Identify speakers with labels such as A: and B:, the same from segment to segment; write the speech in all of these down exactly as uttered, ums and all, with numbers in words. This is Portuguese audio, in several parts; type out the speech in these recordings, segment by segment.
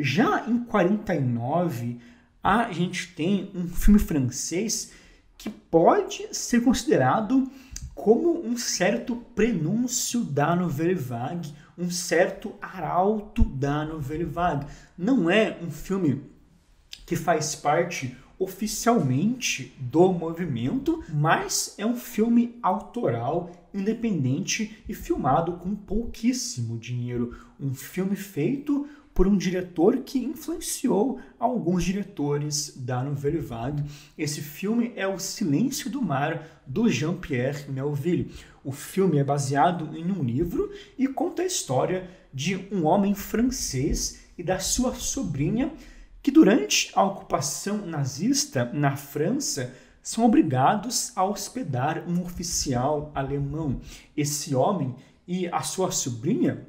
A: Já em quarenta e nove, a gente tem um filme francês que pode ser considerado como um certo prenúncio da Nouvelle Vague, um certo arauto da Nouvelle Vague. Não é um filme que faz parte oficialmente do movimento, mas é um filme autoral, independente e filmado com pouquíssimo dinheiro. Um filme feito por um diretor que influenciou alguns diretores da Nouvelle Vague. Esse filme é O Silêncio do Mar, do Jean-Pierre Melville. O filme é baseado em um livro e conta a história de um homem francês e da sua sobrinha que, durante a ocupação nazista na França, são obrigados a hospedar um oficial alemão. Esse homem e a sua sobrinha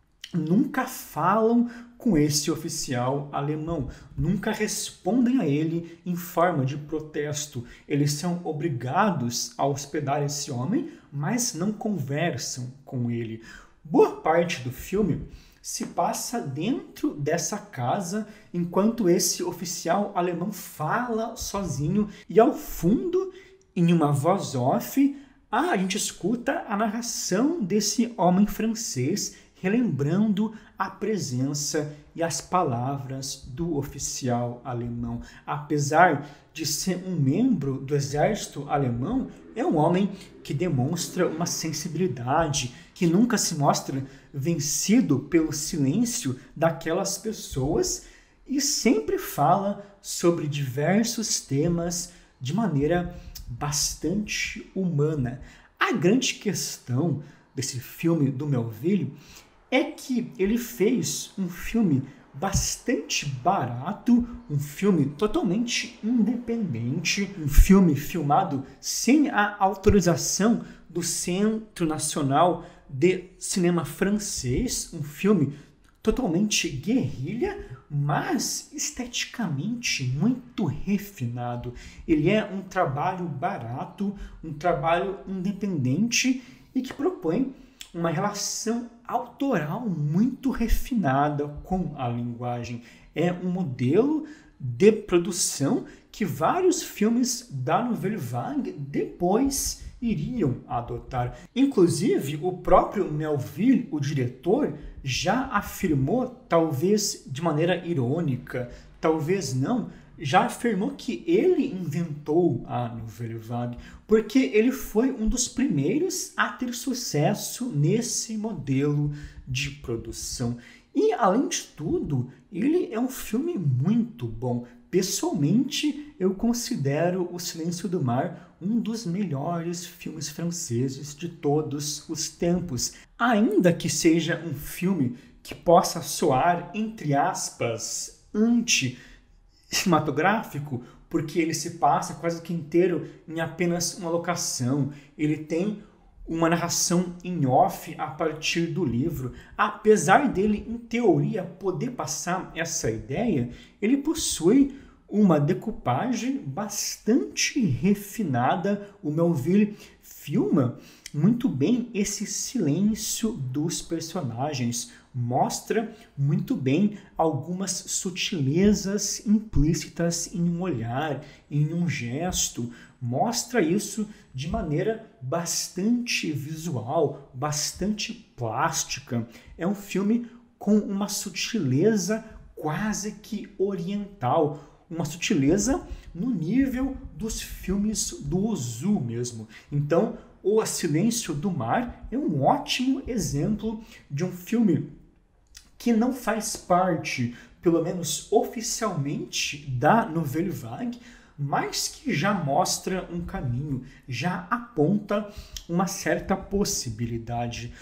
A: nunca falam com esse oficial alemão, nunca respondem a ele em forma de protesto. Eles são obrigados a hospedar esse homem, mas não conversam com ele. Boa parte do filme se passa dentro dessa casa, enquanto esse oficial alemão fala sozinho e, ao fundo, em uma voz off, a gente escuta a narração desse homem francês relembrando a presença e as palavras do oficial alemão. Apesar de ser um membro do exército alemão, é um homem que demonstra uma sensibilidade, que nunca se mostra vencido pelo silêncio daquelas pessoas e sempre fala sobre diversos temas de maneira bastante humana. A grande questão desse filme do Melville é que ele fez um filme bastante barato, um filme totalmente independente, um filme filmado sem a autorização do Centro Nacional de Cinema Francês, um filme totalmente guerrilha, mas esteticamente muito refinado. Ele é um trabalho barato, um trabalho independente e que propõe uma relação autoral muito refinada com a linguagem. É um modelo de produção que vários filmes da Nouvelle Vague depois iriam adotar. Inclusive, o próprio Melville, o diretor, já afirmou, talvez de maneira irônica, talvez não, já afirmou que ele inventou a Nouvelle Vague, porque ele foi um dos primeiros a ter sucesso nesse modelo de produção. E, além de tudo, ele é um filme muito bom. Pessoalmente, eu considero O Silêncio do Mar um dos melhores filmes franceses de todos os tempos. Ainda que seja um filme que possa soar, entre aspas, anti-cinematográfico, porque ele se passa quase que inteiro em apenas uma locação. Ele tem uma narração em off a partir do livro. Apesar dele, em teoria, poder passar essa ideia, ele possui uma decupagem bastante refinada. O Melville filma muito bem esse silêncio dos personagens, mostra muito bem algumas sutilezas implícitas em um olhar, em um gesto, mostra isso de maneira bastante visual, bastante plástica. É um filme com uma sutileza quase que oriental, uma sutileza no nível dos filmes do Ozu mesmo. Então, O Silêncio do Mar é um ótimo exemplo de um filme que não faz parte, pelo menos oficialmente, da Nouvelle Vague, mas que já mostra um caminho, já aponta uma certa possibilidade.